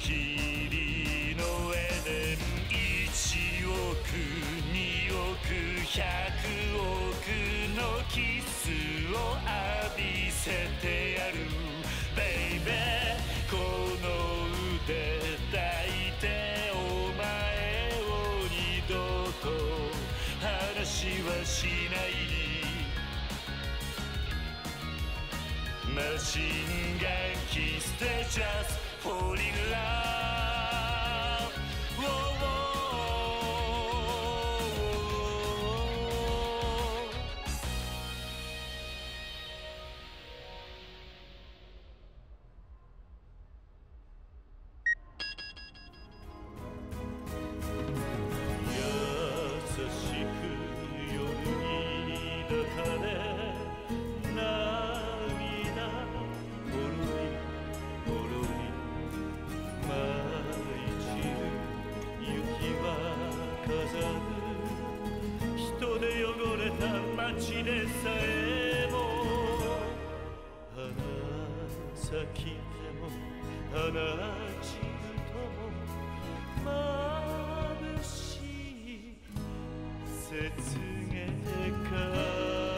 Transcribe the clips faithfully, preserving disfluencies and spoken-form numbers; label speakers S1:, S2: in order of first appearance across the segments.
S1: 霧の上でいちおくにおくひゃくおくのキスを浴びせてやるベイベーこの腕抱いてお前を二度と話はしないマシンガンキスで Just fall in love優しく夜に抱かれ人で汚れた街でさえも花咲きでも花散るとも眩しい雪月か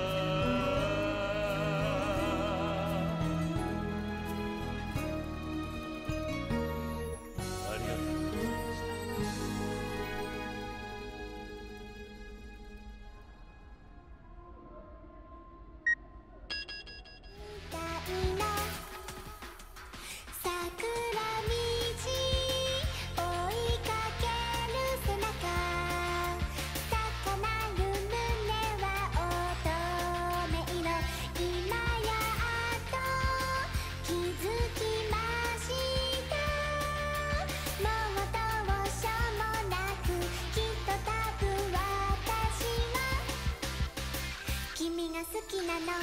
S2: 好きなの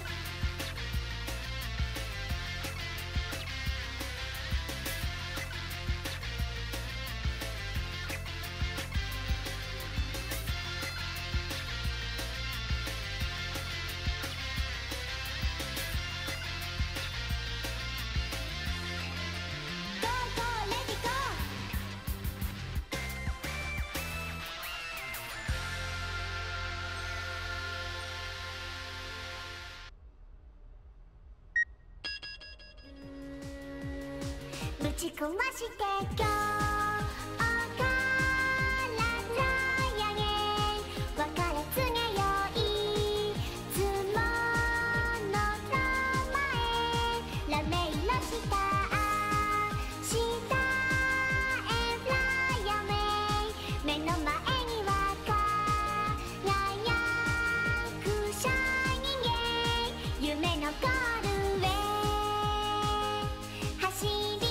S2: ぶち壊して今日からラヤへ別れ告げよいつもの名前ラメイの下下へフライアウェイ目の前には輝くシャイニング夢のゴールへ走り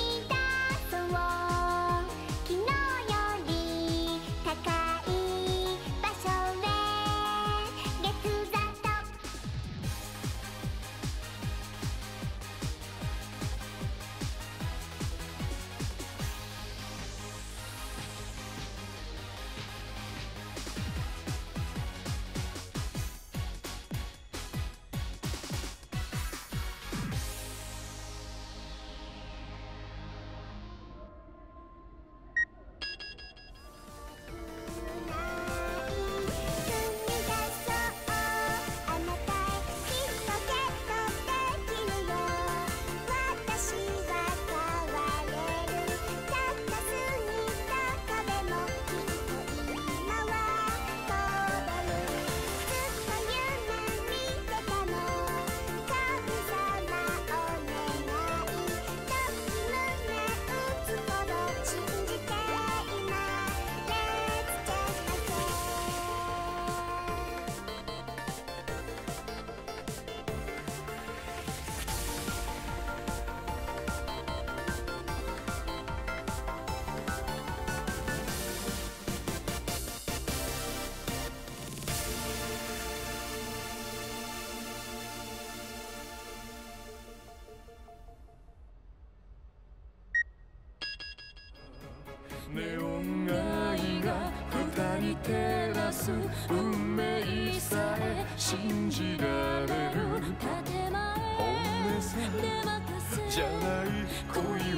S1: ネオン愛が二人照らす運命さえ信じられる
S2: 建前
S1: 本音さ
S2: で任せ
S1: じゃない恋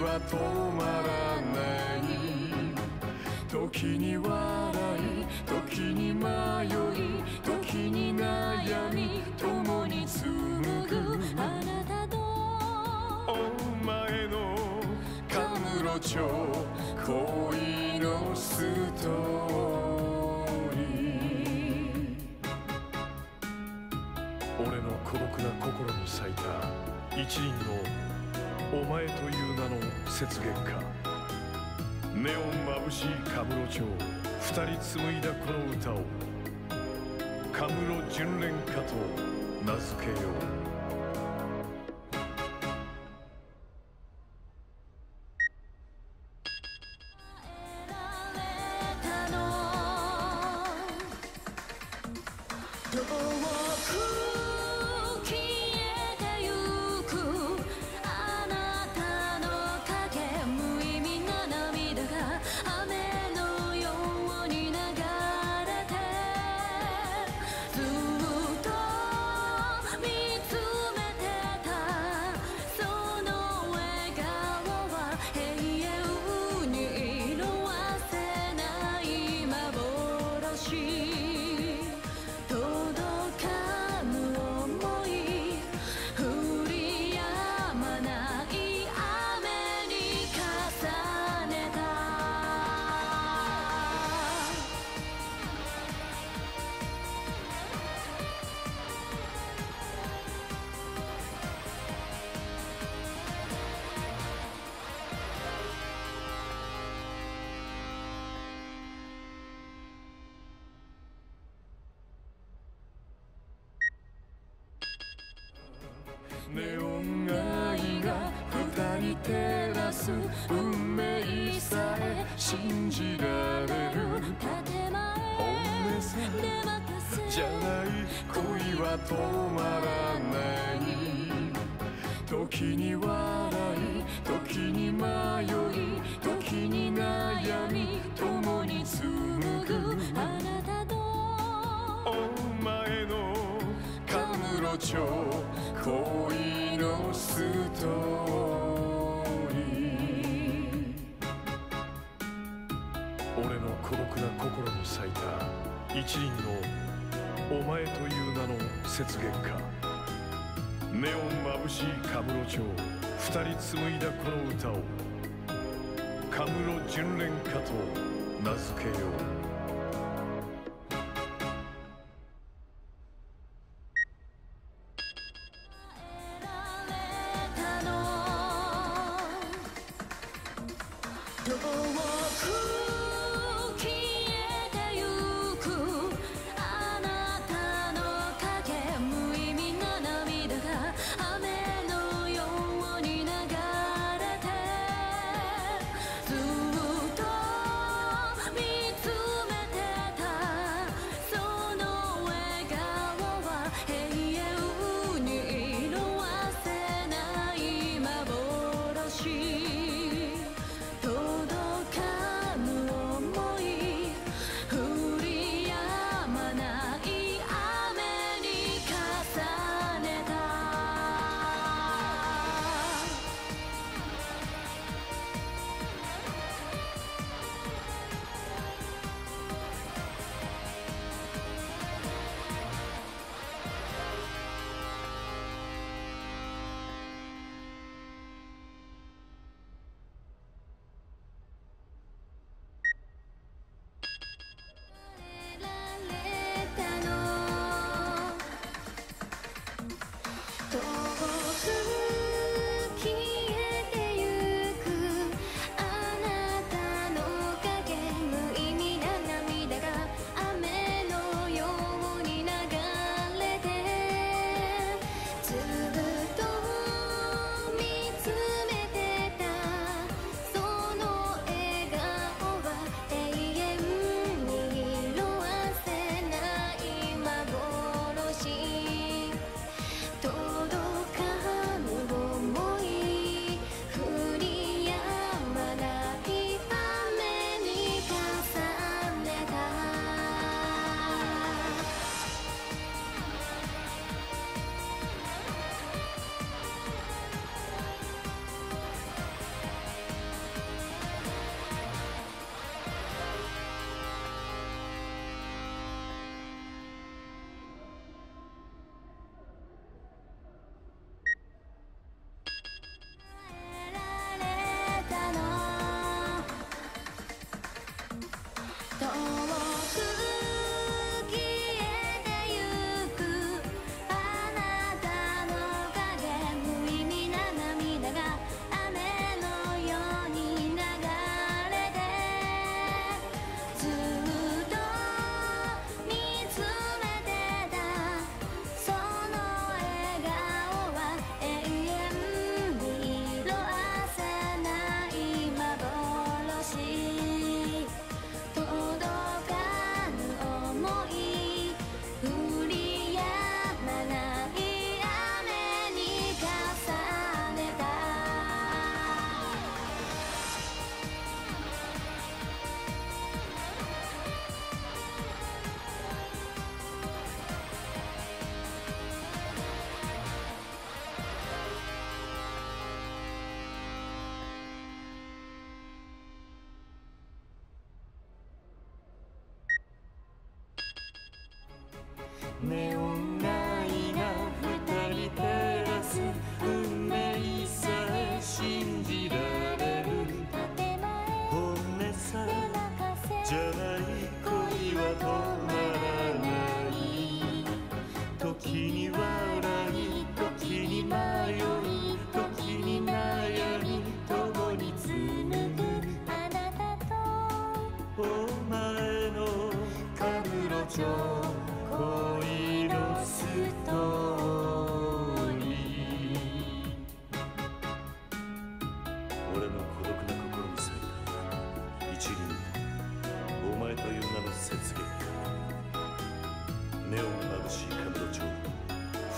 S3: は止まらない時に笑い時に迷い時に悩み共に紡ぐあなたとお前のカムロ町恋のストーリー俺の孤独な心に咲いた一輪のお前という名の雪月花ネオン眩しいカムロ町二人紡いだこの歌をカムロ純恋歌と名付けよう
S4: 遠く消えてゆくあなたの影無意味な涙が雨のように流れてずっと見つめてたその笑顔は永遠に色あせない幻
S3: ネオン愛が二人照らす運命さえ信じられる
S4: 建前
S3: 本音さ
S4: で任せ
S3: じゃない恋は止まらない時に笑い時に迷い時に悩み共に紡ぐ
S4: あなたと
S3: お前のカムロ町恋のストーリー俺の孤独な心に咲いた一輪のお前という名の雪月花ネオン眩しいカムロ町二人紡いだこの歌をカムロ純恋歌と名付けよう
S4: 遠く消えてゆくあなたの影無意味な涙が雨のように流れてずっと見つ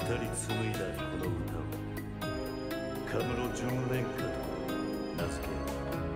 S1: 人紡いだこの歌をカムロ純恋歌と名付けよう。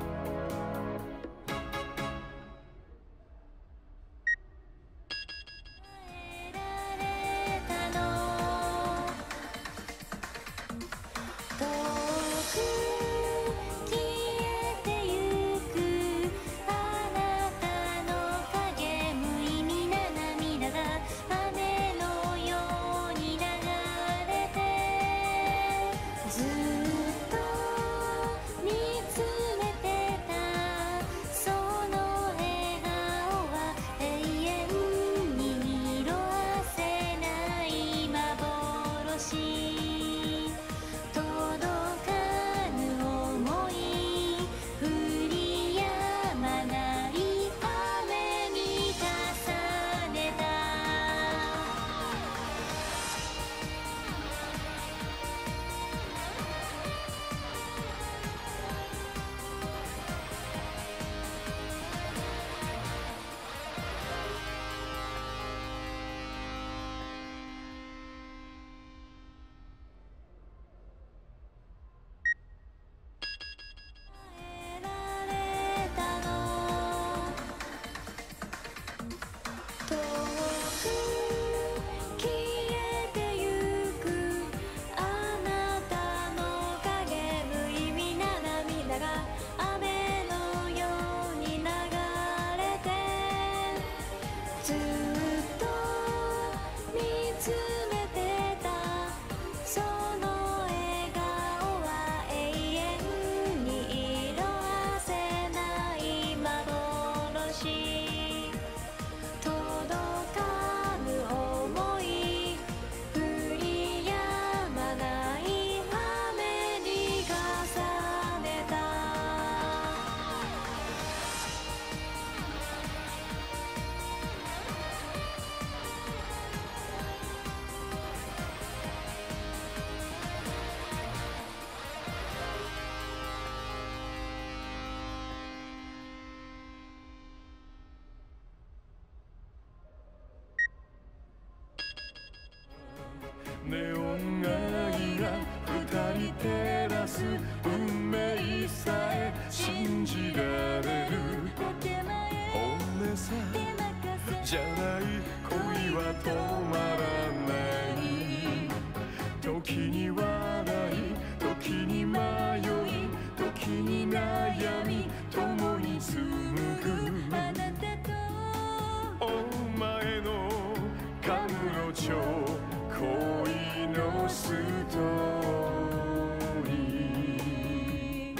S3: ネオン愛が二人照らす運命さえ信じられる本音さじゃない恋は止まらない時に笑い時に迷い時に悩み共に紡ぐあなたとお前のカムロ町恋のストーリー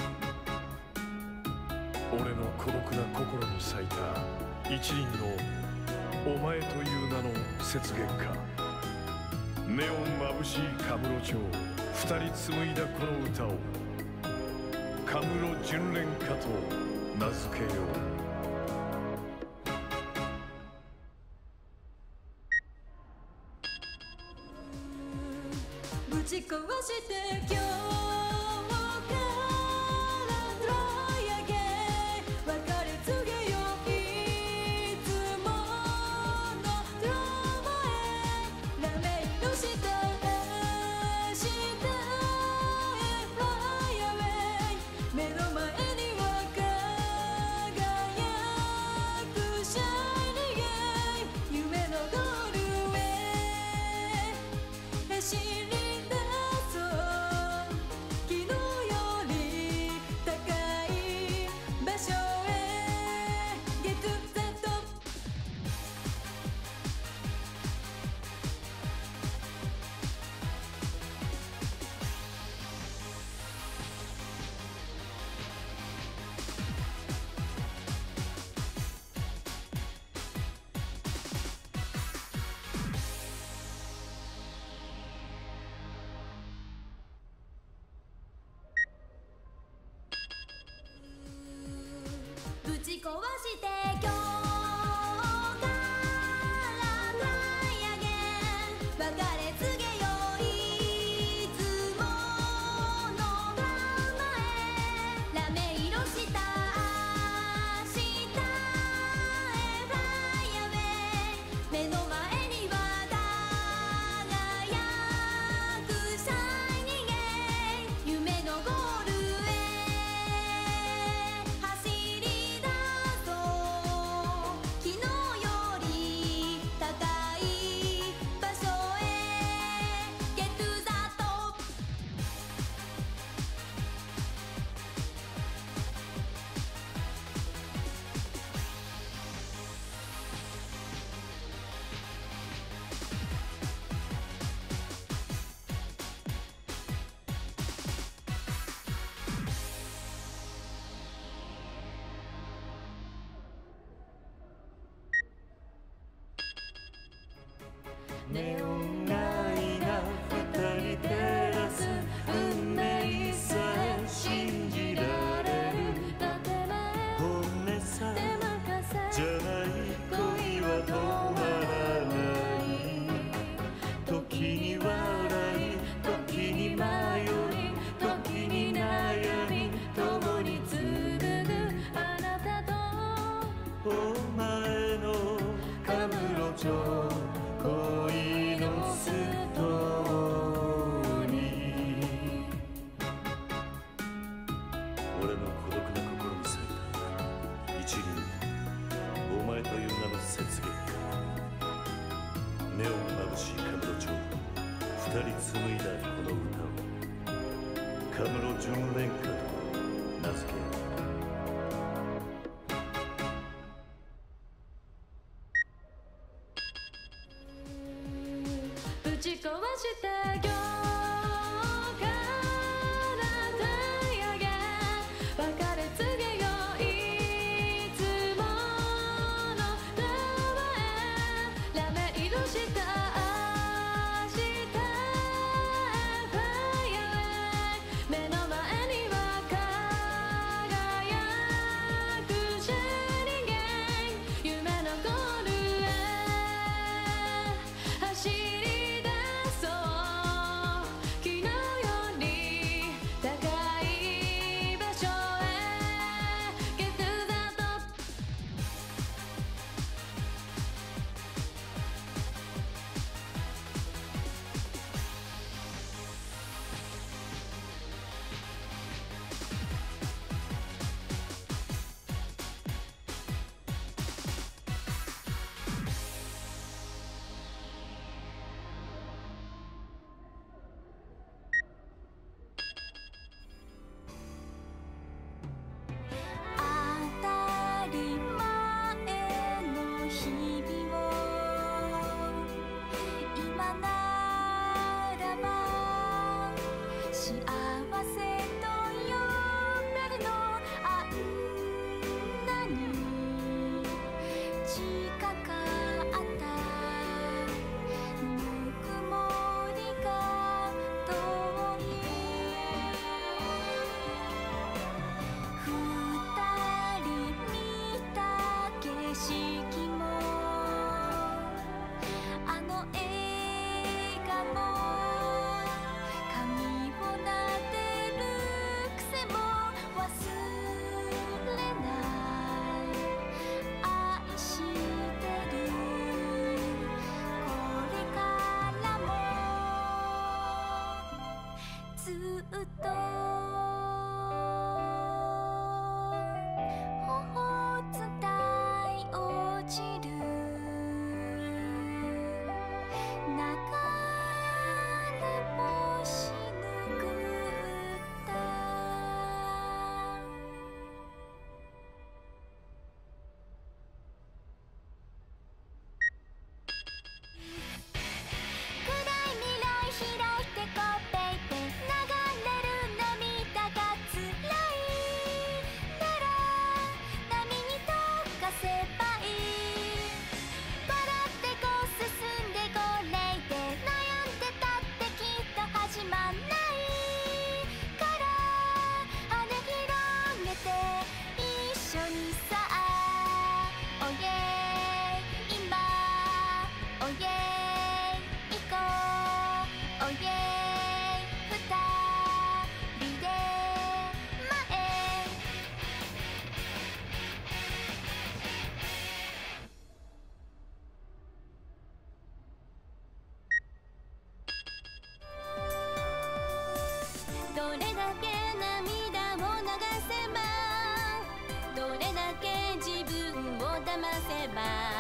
S3: 俺の孤独な心に咲いた一輪のお前という名の雪月花ネオン眩しいカムロ町二人紡いだこの歌をカムロ純恋歌と名付けよう。
S4: ぶち壊して今日からトライアゲイ別れ告げよういつものドラマへラメイの下へ下へ Fly away 目の前には輝くシャイニーゲイ夢のゴールへ走り
S1: ネオン街が二人照らす運命さえ信じられる本音さじゃない恋は止まらない時に笑い時に迷い時に悩み共に紡ぐあなたとお前のカムロ町恋のストーリー俺の孤独な心に咲いた一輪お前という名の雪月ネオン眩しいカムロ町二人紡いだこの歌をカムロ純恋歌と名付けよう
S4: ぶち壊した今日から太陽が別れ告げよういつもの名前ラメ色した明日へファイアウェイ目の前には輝くシャイニング夢のゴールへ走り出そう昨日より高い場所へ Get to the top 当たり前の日々を今ならば幸せと呼べるのあんなに近かったぬくもりが遠い二人見た景色もあの映画も髪を撫でる癖も忘れない愛してるこれからもずっと頬伝い落ちる流れ星ぬくった暗い未来拾ってこうベイベー流れる涙が辛いなら波に溶かせばいい笑ってこう進んでこうレイで悩んでたってきっと始まんないから羽広げて一緒にさおいえ今おいえ行こうおいえ二人で前どれだけ涙を流せばどれだけ自分を騙せば